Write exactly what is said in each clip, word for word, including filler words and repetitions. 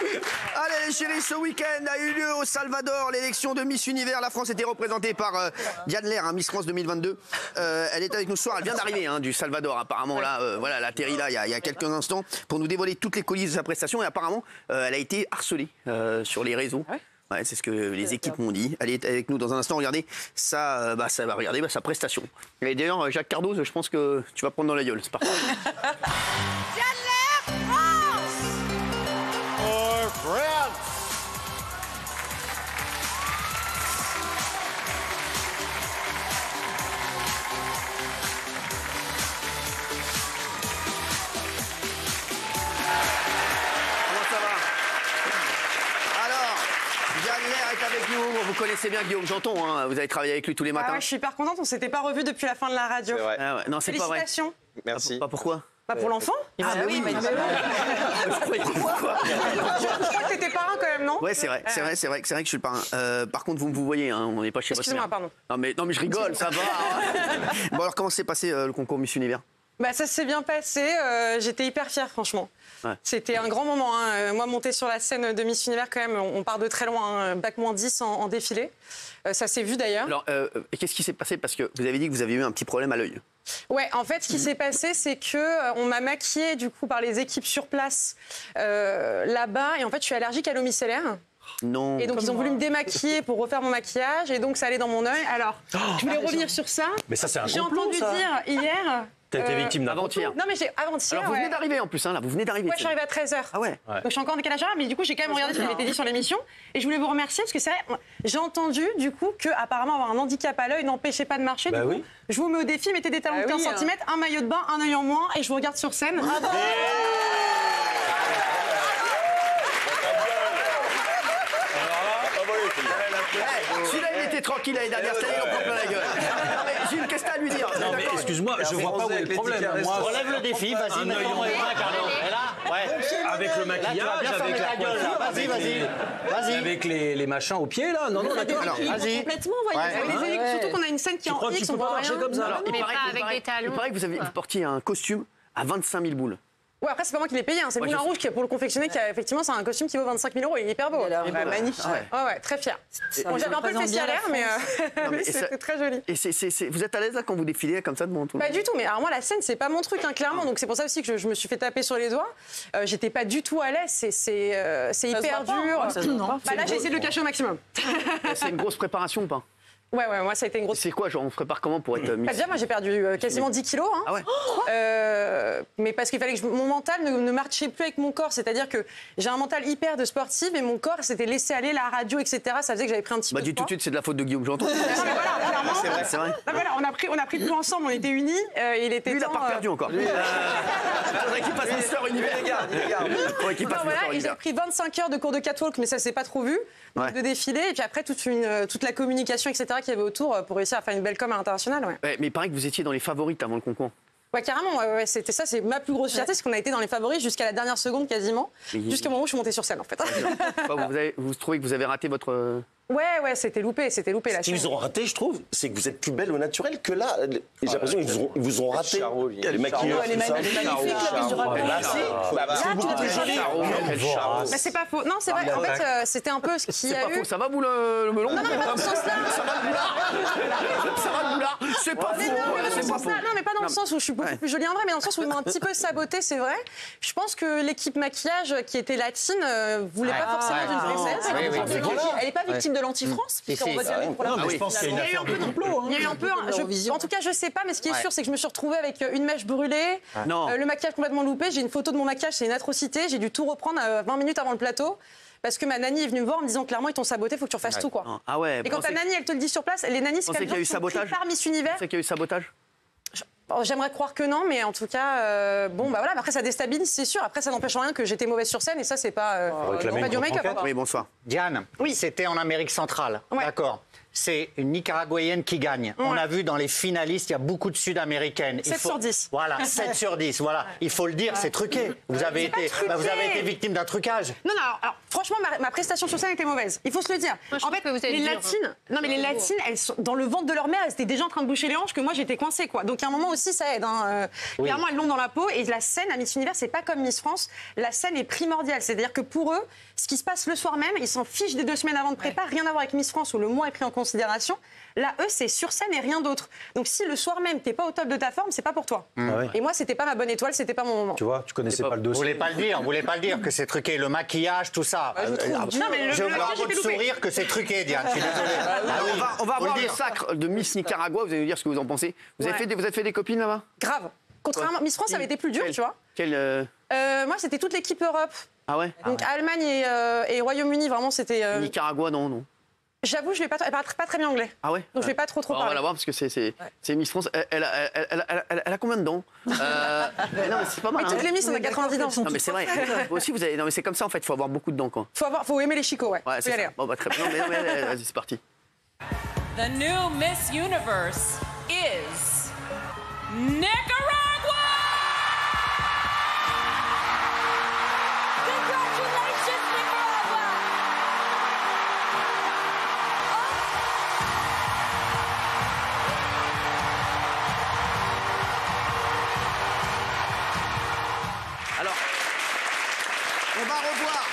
Allez les chéris, ce week-end a eu lieu au Salvador l'élection de Miss Univers. La France était représentée par euh, Diane Lair, hein, Miss France deux mille vingt-deux. Euh, elle est avec nous ce soir, elle vient d'arriver hein, du Salvador apparemment là, euh, voilà, elle a atterri là il y, a, il y a quelques instants pour nous dévoiler toutes les coulisses de sa prestation et apparemment euh, elle a été harcelée euh, sur les réseaux. Ouais. Ouais, c'est ce que les équipes m'ont dit. Elle est avec nous dans un instant. Regardez, ça, euh, bah, ça va regarder bah, sa prestation. Et d'ailleurs, Jacques Cardoz, je pense que tu vas prendre dans la gueule. C'est parti. Diane Lair, France. For France. Avec nous, vous connaissez bien Guillaume Janton, hein, vous avez travaillé avec lui tous les matins. Ah ouais, je suis hyper contente, on s'était pas revus depuis la fin de la radio. C'est vrai. Ah ouais. Non, c'est pas vrai. Félicitations. Merci. Pas pourquoi? Pas pour l'enfant. Ah, ah bah oui, mais je crois que t'étais parrain quand même, non? Ouais, c'est vrai, c'est vrai, c'est vrai, c'est vrai que je suis le parrain. Euh, par contre, vous me vous voyez, hein, on n'est pas chez votre mère. Excuse-moi, pardon. Non mais, non mais je rigole, ça va. Bon alors, comment s'est passé euh, le concours Miss Univers? Bah, ça s'est bien passé, euh, j'étais hyper fière franchement. Ouais. C'était un grand moment. Hein. Moi, monter sur la scène de Miss Univers, quand même, on part de très loin, hein. bac moins dix en, en défilé. Euh, ça s'est vu d'ailleurs. Alors, euh, qu'est-ce qui s'est passé? Parce que vous avez dit que vous aviez eu un petit problème à l'œil. Ouais, en fait, ce qui s'est passé, c'est que euh, on m'a maquillée du coup par les équipes sur place euh, là-bas, et en fait, je suis allergique à l'eau micellaire. Non. Et donc ils ont voulu me démaquiller pour refaire mon maquillage, et donc ça allait dans mon œil. Alors, oh, je voulais revenir sur ça. Mais ça, c'est un J'ai complot, entendu ça. dire hier. T'as été victime d'un avant-hier. Non mais j'ai avant-hier. Alors vous ouais. venez d'arriver en plus, hein, là, vous venez d'arriver. Ouais, je suis arrivée à treize heures. Ah ouais. ouais. Donc je suis encore en décalage horaire, mais du coup j'ai quand même regardé ce qui m'était dit sur l'émission, et je voulais vous remercier parce que c'est vrai, j'ai entendu du coup que apparemment avoir un handicap à l'œil n'empêchait pas de marcher. Bah du oui. coup, je vous mets au défi, mettez des talons de bah quinze oui, centimètres, un maillot de bain, un œil en moins, et je vous regarde sur scène. Bravo. Celui-là, il était tranquille l'année dernière, cette année, il en prend plein la gueule. Non, mais Gilles, qu'est-ce que t'as à lui dire? Non, mais excuse-moi, je vois pas où est le problème. Moi, relève le défi, vas-y, mets ton main, Carlo. Et là, ouais. avec le maquillage, avec la coiffure, vas-y, vas-y. Vas-y. avec les, les machins aux pieds, là. Non, non, d'accord. Vas-y. Complètement, voyez. Ouais. Ouais. Ouais. Surtout qu'on a une scène qui est en X, on voit rien. comme ça, Alors, il Mais paraît, pas il avec paraît- des talons. Il paraît que vous, avez, vous portiez un costume à vingt-cinq mille boules. Ouais, après, c'est pas moi qui l'ai payé, hein. C'est Ouais, Moulin je- Rouge qui, pour le confectionner, qui a effectivement, c'est un costume qui vaut vingt-cinq mille euros. Il est hyper beau. Il a l'air bah, magnifique. Ouais. Ouais, ouais, très fier. Ça Bon, j'avais un peu le représente bien la fessier à l'air, mais, euh, Non, mais mais et ça- c'était très joli. Et c'est, c'est, c'est- vous êtes à l'aise là quand vous défilez comme ça devant tout le Pas monde? du tout, mais alors moi la scène c'est pas mon truc hein, clairement, donc c'est pour ça aussi que je, je me suis fait taper sur les doigts. Euh, j'étais pas du tout à l'aise, c'est c'est euh, c'est Ça se hyper voit pas, dur. hein, ça se voit pas. Bah là j'ai essayé de le cacher au maximum. C'est une grosse préparation ou pas? Ouais ouais, moi ça a été une grosse. C'est quoi, genre on se prépare comment pour être euh, Miss? Bah, déjà moi j'ai perdu euh, quasiment dix kilos. Hein. Ah ouais? Euh, mais parce qu'il fallait que je- mon mental ne, ne marchait plus avec mon corps, c'est-à-dire que j'ai un mental hyper de sportive et mon corps s'était laissé aller, la radio, et cetera. Ça faisait que j'avais pris un petit Bah peu dis de tout de poids. suite, c'est de la faute de Guillaume Janton. Non, mais voilà, clairement. C'est vrai, c'est vrai. Non, voilà, on a pris, on a pris tout ensemble, on était unis. Euh, il était Lui, il a temps, pas euh, perdu encore. Il faudrait qu'il passe Mister Univers. Il faudrait qu'il Non, passe voilà, Mister et j'ai Univers. pris vingt-cinq heures de cours de catwalk, mais ça s'est pas trop vu, Ouais. de défilé, et puis après toute, une, euh, toute la communication, et cetera, qu'il y avait autour euh, pour réussir à faire une belle com à l'international. Ouais. Ouais, mais il paraît que vous étiez dans les favorites avant le concours. Ouais, carrément, ouais, ouais, c'était ça, c'est ma plus grosse fierté, c'est qu'on a été dans les favoris jusqu'à la dernière seconde quasiment, Oui. jusqu'au moment où je suis montée sur scène en fait. Quoi, vous, avez, vous trouvez que vous avez raté votre... euh, Ouais, ouais, c'était loupé, c'était loupé la Ce qu'ils chaîne. vous ont raté, je trouve, c'est que vous êtes plus belle au naturel que là. J'ai l'impression qu'ils vous ont, ils vous ont raté. Charo, lui. Les maquilleurs, Elle est tout ça. magnifique, la mise du rappel. Là, si. Bah, Là, c'est beaucoup tu plus l'as joli. Quel Charo. Bah, c'est pas faux. Non, c'est vrai, en fait, euh, c'était un peu ce qu'il y C'est a pas eu. faux, ça va vous le, le melon? Non, non, mais pas dans ce sens-là. Ça va le boulard? Ça va le boulard? C'est pas Mais faux, non, mais ouais, dans ce c'est pas sens-là. faux. Non, mais pas dans Non, le sens où je suis beaucoup ouais. plus jolie en vrai, mais dans le sens où ils m'ont un petit peu saboté, c'est vrai. Je pense que l'équipe maquillage qui était latine euh, voulait pas forcément d'une française. Oui, oui, C'est oui. que- Elle n'est pas victime de l'anti-France, puisqu'on si. vote jamais pour la Non, mais oui. je pense qu'il y a une Il y a eu affaire un de peu de- complot. hein. Il y a eu un peu. un- je- l'Eurovision. en tout cas, je sais pas, mais ce qui est Ouais. sûr, c'est que je me suis retrouvée avec euh, une mèche brûlée, Non. euh, le maquillage complètement loupé. J'ai une photo de mon maquillage, c'est une atrocité. J'ai dû tout reprendre euh, vingt minutes avant le plateau. Parce que ma nanny est venue me voir en me disant clairement ils t'ont saboté, faut que tu refasses tout quoi. Ah ouais. Et quand ta nanny elle te le dit sur place, les nannies c'est pensez quand même qu'il y a eu gens qui sont pris sabotage par Miss Univers. C'est qu'il y a eu sabotage? Bon, j'aimerais croire que non, mais en tout cas, euh, bon bah voilà. Après ça déstabilise, c'est sûr. Après ça n'empêche en rien que j'étais mauvaise sur scène et ça c'est pas, euh, réclamer c'est pas une du make-up. contre-enquête. hein. Oui, bonsoir. Diane, Oui. c'était en Amérique centrale. Ouais. D'accord. c'est une Nicaraguayenne qui gagne. Ouais. On a vu dans les finalistes, il y a beaucoup de Sud-Américaines. sept faut... sur dix. Voilà, sept sur dix. Voilà. Il faut le dire, c'est truqué. Vous avez, été, bah, vous avez été victime d'un trucage. Non, non, alors, alors franchement, ma, ma prestation sur scène était mauvaise. Il faut se le dire. Moi, en fait, les dur. latines, non, mais les latines, elles sont dans le ventre de leur mère, elles étaient déjà en train de boucher les hanches que moi j'étais coincée, quoi. Donc, à un moment aussi, ça aide. Hein. Euh, oui. Clairement, elles l'ont dans la peau. Et la scène à Miss Univers, c'est pas comme Miss France. La scène est primordiale. C'est-à-dire que pour eux, ce qui se passe le soir même, ils s'en fichent des deux semaines avant de prépa. Ouais. Rien à voir avec Miss France où le mois est pris en considération. Là, eux, c'est sur scène et rien d'autre. Donc, si le soir même, t'es pas au top de ta forme, c'est pas pour toi. Mmh. Ah ouais. Et moi, c'était pas ma bonne étoile, c'était pas mon moment. Tu vois, tu connaissais pas, pas le dossier. Vous voulez pas le dire, vous voulez pas le dire que c'est truqué, le maquillage, tout ça. Ouais, je trouve... euh, non, mais le, je le vois à votre sourire que c'est truqué, Diane. Je suis désolé. Ah oui, on va, on va avoir le sacre de Miss Nicaragua. Vous allez nous dire ce que vous en pensez. Vous, ouais. avez, fait des, vous avez fait des copines là-bas? Grave. Contrairement, Miss France, ça avait été plus dur, quel, tu vois. Quel euh... Euh, moi, c'était toute l'équipe Europe. Ah ouais. Donc ah ouais. Allemagne et, euh, et Royaume-Uni, vraiment, c'était. Euh... Nicaragua, non, non. J'avoue, je vais pas, elle parle pas très bien anglais. Ah ouais. Donc ouais. je vais pas trop trop oh, parler. On va la voir parce que c'est c'est ouais. Miss France. Elle, elle, elle, elle, elle, elle, elle a combien de dents? euh, Non, mais c'est pas mal. Mais toutes hein. les Miss, on a quatre-vingt-dix dents. Non, mais c'est vrai. Vous aussi, vous avez. Non, mais c'est comme ça en fait. Il faut avoir beaucoup de dents, quoi. Faut avoir, faut aimer les chicots, ouais. Ouais, c'est ça. Bon, bah très bien. Non, mais, non, mais vas-y, c'est parti. The new Miss Universe is Nicaragua. Alors, on va revoir.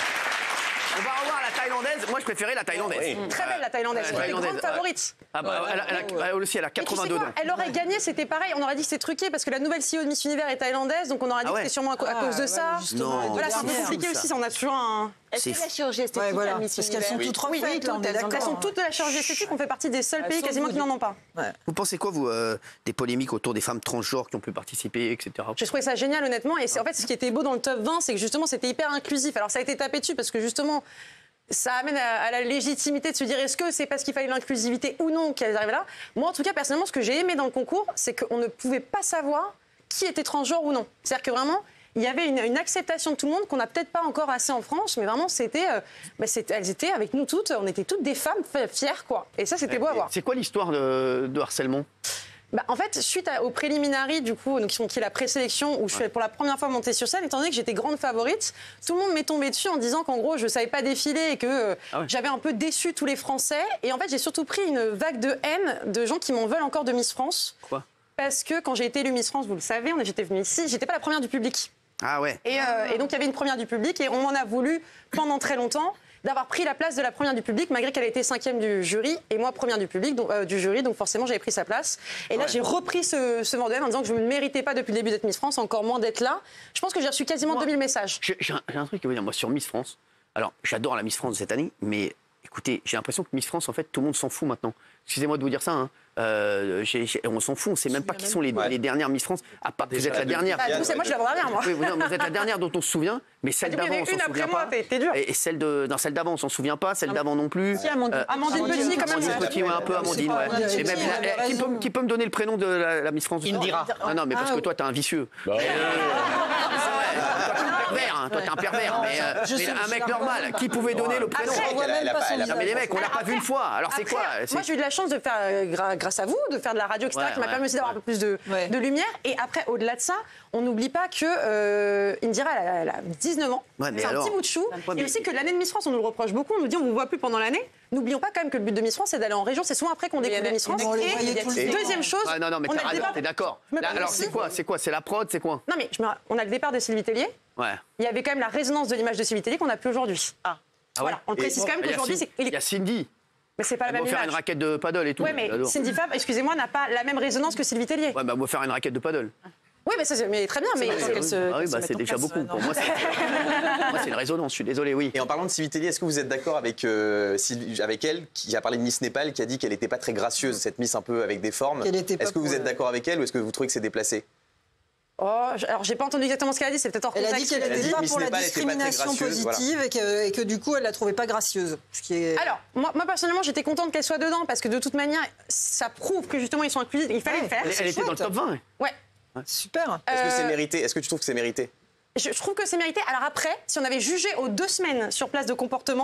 On va revoir la thaïlandaise. Moi, je préférais la thaïlandaise. Oui. Très belle la thaïlandaise. Elle est grande favorite. Ah bah, elle, a, elle, a, elle aussi, elle a quatre-vingt-deux dents. Elle aurait gagné, c'était pareil. On aurait dit que c'est truqué parce que la nouvelle C E O de Miss Univers est thaïlandaise, donc on aurait dit ah ouais. que c'était sûrement à, à cause de ça. Non, voilà, c'est un peu compliqué aussi. On a toujours un. Est-ce que la chirurgie esthétique ouais, voilà. Miss Parce qu'elles sont toutes refaites, oui, là, on est d'accord. Elles sont toutes de la chirurgie esthétique. On fait partie des seuls pays quasiment qui n'en ont pas. Ouais. Vous pensez quoi, vous, euh, des polémiques autour des femmes transgenres qui ont pu participer, et cetera. J'ai trouvé ça génial, honnêtement. Et en fait, ce qui était beau dans le top vingt, c'est que justement, c'était hyper inclusif. Alors, ça a été tapé dessus parce que justement, ça amène à, à la légitimité de se dire est-ce que c'est parce qu'il fallait l'inclusivité ou non qu'elles arrivent là. Moi, en tout cas, personnellement, ce que j'ai aimé dans le concours, c'est qu'on ne pouvait pas savoir qui était transgenre ou non. C'est-à-dire que vraiment, il y avait une, une acceptation de tout le monde qu'on n'a peut-être pas encore assez en France, mais vraiment, c'était, euh, bah, c'était, elles étaient avec nous toutes, on était toutes des femmes fières, quoi. Et ça, c'était beau à voir. C'est quoi l'histoire de, de harcèlement? Bah, en fait, suite à, au préliminary, du coup, donc, qui est la présélection, où je suis pour la première fois montée sur scène, étant donné que j'étais grande favorite, tout le monde m'est tombé dessus en disant qu'en gros, je ne savais pas défiler et que euh, ah ouais. j'avais un peu déçu tous les Français. Et en fait, j'ai surtout pris une vague de haine de gens qui m'en veulent encore de Miss France. Quoi? Parce que quand j'ai été élue Miss France, vous le savez, j'étais venue ici, j'étais pas la première du public. Ah ouais. Et, euh, et donc, il y avait une première du public et on m'en a voulu pendant très longtemps d'avoir pris la place de la première du public, malgré qu'elle était cinquième du jury, et moi première du public, donc, euh, du jury, donc forcément j'avais pris sa place. Et là, ouais. j'ai repris ce, ce Vendée en disant que je ne méritais pas depuis le début d'être Miss France, encore moins d'être là. Je pense que j'ai reçu quasiment moi, deux mille messages. J'ai, j'ai, un, j'ai un truc à vous dire, moi, sur Miss France. Alors, j'adore la Miss France de cette année, mais écoutez, j'ai l'impression que Miss France, en fait, tout le monde s'en fout maintenant. Excusez-moi de vous dire ça, hein. Euh, j'ai, j'ai, on s'en fout, on ne sait même pas qui sont les, ouais. les dernières Miss France, à part que vous êtes la dernière. Bah, coup, c'est moi, je suis la dernière, moi. Oui, vous, non, vous êtes la dernière dont on se souvient, mais celle d'avant, on s'en souvient pas. T'es, t'es dur. Et, et celle de, dans celle d'avant, on s'en souvient pas, celle d'avant non plus. Si, Amandine, euh, Amandine Petit, quand même. Amandine Petit, ouais, un peu Amandine, ouais. Et même, qui, peut, qui peut me donner le prénom de la, la Miss France? Indira. Ah non, mais parce que toi, t'es un vicieux. Bah, Hein. Toi, t'es un pervers, mais, euh, mais un mec normal, qui pouvait donner le prénom? Non, mais les mecs, on l'a pas vu une fois. Alors c'est quoi? Moi, j'ai eu de la chance de faire, euh, grâce à vous, de faire de la radio, et cetera, ouais, qui m'a ouais, permis aussi d'avoir ouais. un peu plus de, ouais. de lumière. Et après, au-delà de ça, on n'oublie pas que euh, Indira, elle a, elle a dix-neuf ans. Ouais, c'est un alors... petit bout de chou. Ouais, mais... Et aussi que l'année de Miss France, on nous le reproche beaucoup. On nous dit, on vous voit plus pendant l'année. N'oublions pas quand même que le but de Miss France, c'est d'aller en région. C'est souvent après qu'on découvre Miss France. Et deuxième chose, non, non, mais t'es d'accord. Alors c'est quoi? C'est quoi? C'est la prod? C'est quoi? Non, mais on a le départ de Sylvie Tellier. Ouais. Il y avait quand même la résonance de l'image de Sylvie Tellier qu'on n'a plus aujourd'hui. Ah. Ah voilà. Ouais. On le précise quand même qu'aujourd'hui, c'est. Il y a Cindy. Mais c'est pas la même image. On va faire une raquette de paddle et tout. Ouais, mais Cindy Fab, excusez-moi, n'a pas la même résonance que Sylvie Tellier. Ouais, bah on va faire une raquette de paddle. Oui, mais, ça, mais très bien, mais il faut qu'elle se. Ah oui, bah c'est déjà beaucoup. Ouais, pour moi, c'est... moi, c'est une résonance. Je suis désolé, oui. Et en parlant de Sylvie Tellier, est-ce que vous êtes d'accord avec euh, Sylvie, avec elle, qui a parlé de Miss Népal, qui a dit qu'elle n'était pas très gracieuse, cette Miss un peu avec des formes? Est-ce que vous êtes d'accord avec elle ou est-ce que vous trouvez que c'est déplacé? Oh, alors j'ai pas entendu exactement ce qu'elle a dit, c'est peut-être hors contexte. Elle a dit qu'elle était pas pour la discrimination positive voilà. et, que, et que du coup elle la trouvait pas gracieuse. Ce qui est... Alors moi, moi personnellement j'étais contente qu'elle soit dedans parce que de toute manière ça prouve que justement ils sont inclusifs, il fallait ouais, le faire. Elle, elle était dans le top vingt. Ouais. ouais. Super. Est-ce que c'est mérité? Est-ce que tu trouves que c'est mérité? je, je trouve que c'est mérité. Alors après, si on avait jugé aux deux semaines sur place de comportement,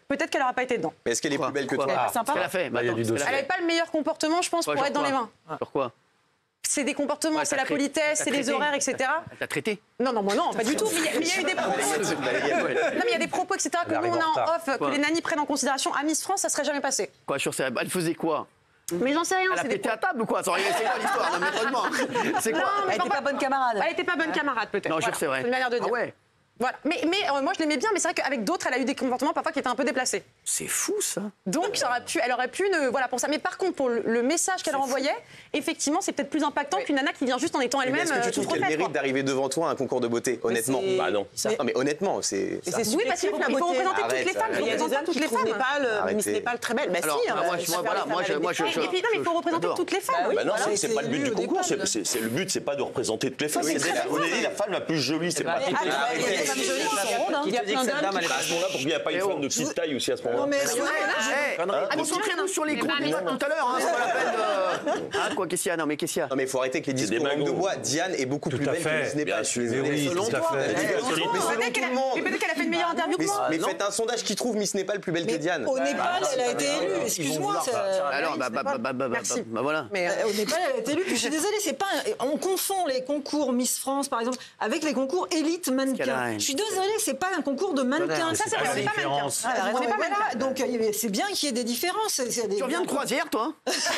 peut-être qu'elle n'aura pas été dedans. Mais est-ce qu'elle est plus belle que toi? Qu'est-ce qu'elle a fait? Bah, il y a du dossier. Elle n'avait pas le meilleur comportement, je pense, pour être dans les mains. Sur quoi? C'est des comportements, Ouais, c'est t'as la traité- politesse, t'as c'est les traité- horaires, et cetera. Elle t'a traité? Non, non, moi non, pas du tout. Mais il y a- mais il y a eu des propos. Non, mais il y a des propos, et cetera, que Elle nous, on arrive a en en retard. off, que Quoi les nannies prennent en considération. À Miss France, ça serait jamais passé. Quoi, sur ses- Elle faisait quoi? Mais j'en sais rien, Elle a c'est des pété à table ou quoi? C'est quoi l'histoire? Non, mais franchement, c'est quoi? Non, mais Elle était pas bonne camarade. Elle était pas bonne camarade, peut-être. Non, je Voilà. sais, c'est vrai. C'est une manière de dire. Ah ouais? Voilà. Mais, mais euh, moi, je l'aimais bien, mais c'est vrai qu'avec d'autres, elle a eu des comportements parfois qui étaient un peu déplacés. C'est fou, ça. Donc, ça aurait pu, elle aurait pu ne. Voilà, pour ça. Mais par contre, pour le, le message qu'elle envoyait, effectivement, c'est peut-être plus impactant qu'une nana qui vient juste en étant Mais elle-même. est-ce que tu euh, trouves toute qu'elle refaite, mérite quoi. d'arriver devant toi à un concours de beauté, honnêtement? c'est- Bah non. Mais- Non, mais honnêtement, c'est. C'est Oui, parce qu'il faut, il faut représenter Arrête, toutes les femmes. Il faut arrête. Il y a des représenter hommes toutes qui les trouvent femmes. Népal, euh, Arrêtez. Miss Népal très belle. Bah Alors, si, bah, euh, moi, je je- moi, préfère voilà, les moi, femmes je- avec moi, des je- femmes. je- Et puis, non, mais il faut représenter j'adore. toutes les femmes. Bah oui, Bah non, voilà, c'est- c'est c'est pas le but élu du au concours. départ. c'est- c'est- c'est- Le but, c'est pas de représenter toutes les femmes. Oui, C'est c'est d'être très on est dit la femme la plus jolie. C'est pas. Ah, il y a des femmes jolies qui sont rondes, hein. Qui Il y a te dit plein que cette d'hommes dame, qui elle est À ce moment-là, pourquoi il n'y a pas une femme de petite taille aussi à ce Non, moment-là? mais Eh, ah, concentrez-nous sur les comptes tout à l'heure, hein, c'est pas la peine de... Ah, quoi, qu'est-ce qu'il y a? Non, mais qu'est-ce qu'il y a? Non, mais il faut arrêter avec les des discours en langue de magots. bois. Diane est beaucoup Tout plus à belle fait. que Miss Népal. Bien Je suis sûr. désolé. Oui, Selon tout à toi, fait. mais Elle dit selon que- tout Peut-être le qu'elle a- monde. mais peut-être qu'elle a fait une meilleure interview que Mais, moi. mais non. faites un sondage qui trouve Miss Népal plus belle que Diane. Au Népal, elle a été élue. Excuse-moi. ça- Alors, bah, bah, bah, bah, bah, Merci. bah, voilà. Mais, euh, Euh, Au Népal, elle a été élue. Puis je suis désolée, c'est pas. un- On confond les concours Miss France, par exemple, avec les concours élite qu'elle a, mannequin. elle. Je suis désolée, c'est pas un concours de mannequins. ça, c'est vrai, on n'est pas mannequin. Ah, On n'est pas voilà, mannequin. donc euh, c'est bien qu'il y ait des différences. C'est- c'est des- Tu reviens de croisière, toi?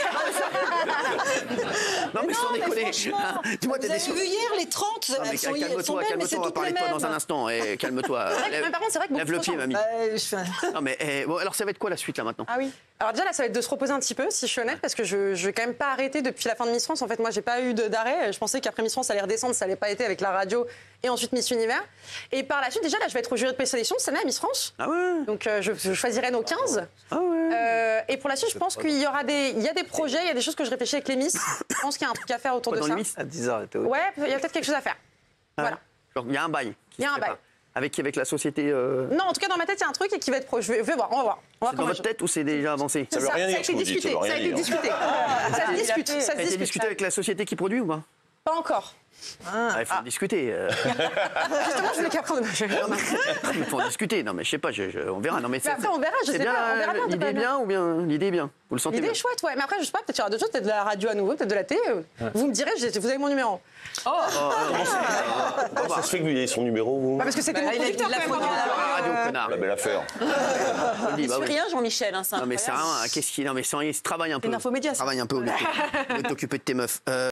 Non, mais Non, sans mais déconner. franchement, Dis-moi, vous t'es avez déçu. vu hier les trente, Non, mais elles sont, elles sont calme-toi, belles, mais calme-toi, c'est on va toutes parler les de toi dans mêmes. un instant. Et calme-toi. Mais par contre, c'est vrai que Lève le pied, mamie. Bah, je fais- Non, mais eh, bon, alors ça va être quoi la suite là maintenant? Ah oui. Alors déjà là, ça va être de se reposer un petit peu, si je suis honnête, parce que je, je vais quand même pas arrêter depuis la fin de Miss France. En fait, moi, j'ai pas eu de- d'arrêt. Je pensais qu'après Miss France, ça allait redescendre, ça allait pas été avec la radio et ensuite Miss Univers. Et par la suite, déjà là, je vais être au jury de présélection cette année à Miss France. Ah ouais? Donc euh, je, je choisirai nos quinze. Ah ouais? Euh, et pour la suite, je pense qu'il y aura des, il y a des projets, il y a des choses que je réfléchis avec les Miss. Je pense qu'il y a un truc à faire autour Quoi, de dans ça. les Miss? À dix heures, Ouais, il y a peut-être quelque chose à faire. Ah, Voilà. genre, il y a un bail. qui Il y a se un bail. prépare. Avec qui? Avec la société. euh, Non, en tout cas, dans ma tête, il y a un truc et qui va être pro. Je vais, je vais voir, on va voir. On va C'est dans voir votre tête ou c'est déjà avancé? Ça veut rien ça a dire, été ce que vous dites, discuté, ça veut ça a rien été dire. discuté. Ça se discute, ça Ça se a été discute. discuté avec la société qui produit ou pas? Pas encore. Ah, il faut en discuter. euh. Justement, je voulais qu'après, on Il faut en discuter. Non, mais je sais pas, je- je- on verra. Non, mais c'est- après, on verra, je c'est sais bien, pas, on verra bien, L'idée t'as est pas bien ou bien l'idée est bien? Vous le sentez L'idée bien? est chouette, ouais. Mais après, je sais pas, peut-être qu'il y aura d'autres choses, peut-être de la radio à nouveau, peut-être de la télé. Vous me direz, j'ai- vous avez mon numéro. Comment ça se fait que vous ayez son numéro, vous? Bah, parce que c'était mon il a- producteur, il a quand même. failli hein. Ah, radio, connard. La belle affaire. Je le dis, bah oui. Rien, Jean-Michel, hein, c'est Non, mais c'est incroyable. rien. Qu'est-ce qu'il. Non, mais sans rien, travaille un peu. Une infomédia, ça. Travaille un peu au métier. T'occuper de tes meufs. Euh,